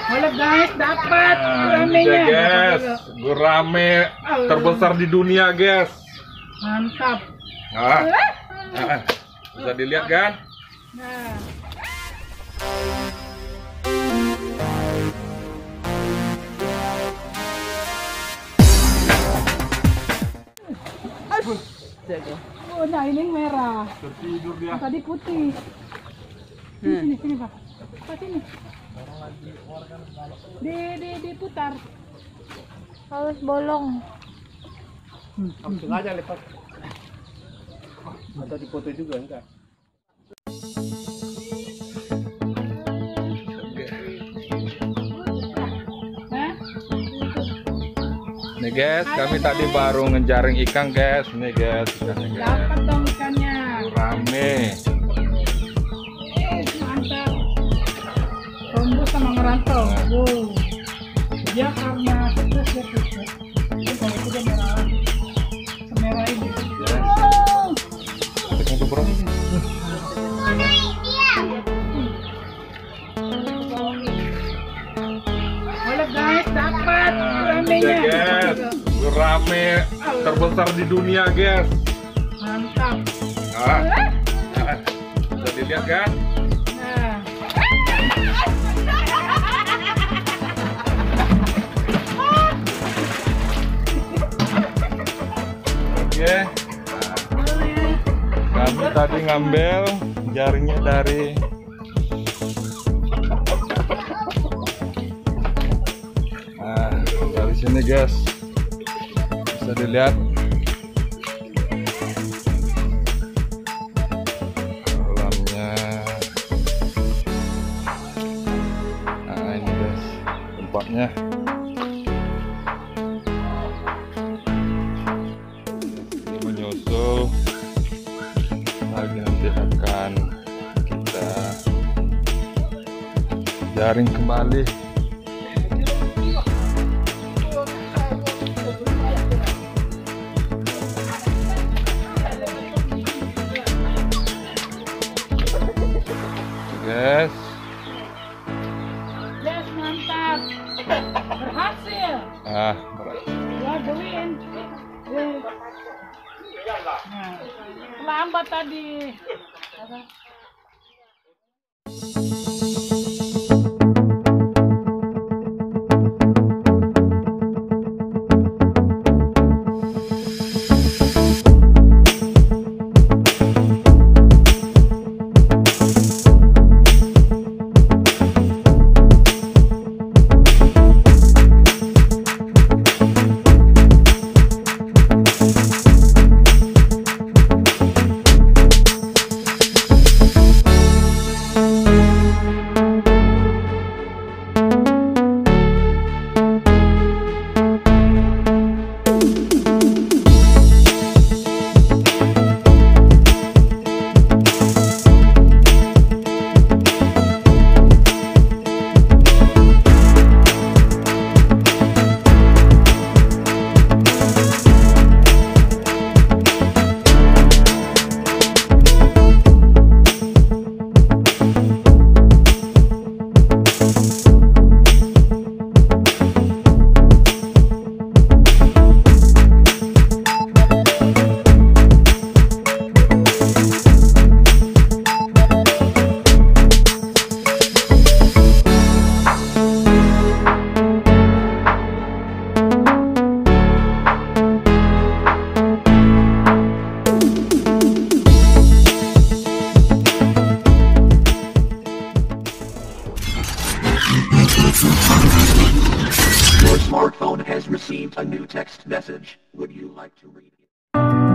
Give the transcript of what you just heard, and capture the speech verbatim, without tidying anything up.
Boleh guys, dapat Nah, ini guramenya. dia, guys, gurame terbesar di dunia, guys. Mantap. Nah, nah, bisa dilihat kan? Nah. Oh, nah ini merah. Tertidur dia. Tadi putih. Sini, sini, sini, Pak. Pak, sini. Di, di, diputar. Harus bolong. Langsung aja lipat. Atau dipoto juga enggak? Hah? Nih guys, kami tadi baru ngejaring ikan, guys. Nih guys, ikannya guys. Dapat dong ikannya. Gurame. Eh, mantap. Tombol sama ngerantau. Wow. Dia karena stres dia stres. Jadi kalau itu dia merah. Semerah ini. Yes. Wow. Kita mau berapa? Boleh guys, dapat Nah, ini dia, guramenya. guys, gurame terbesar di dunia, guys. Mantap. Nah, nah, bisa dilihat kan? Nah. Oke. Nah, kami tadi ngambil jaringnya dari Nah, dari sini, guys. Bisa dilihat. Kolamnya. Nah, ini guys, tempatnya. Ini menyusul. Lagi nanti akan kita jaring kembali. Guys, Yes, mantap. Berhasil. ah, berat. Ya, Dewin. Nah, lambat tadi. Your smartphone has received a new text message. Would you like to read it?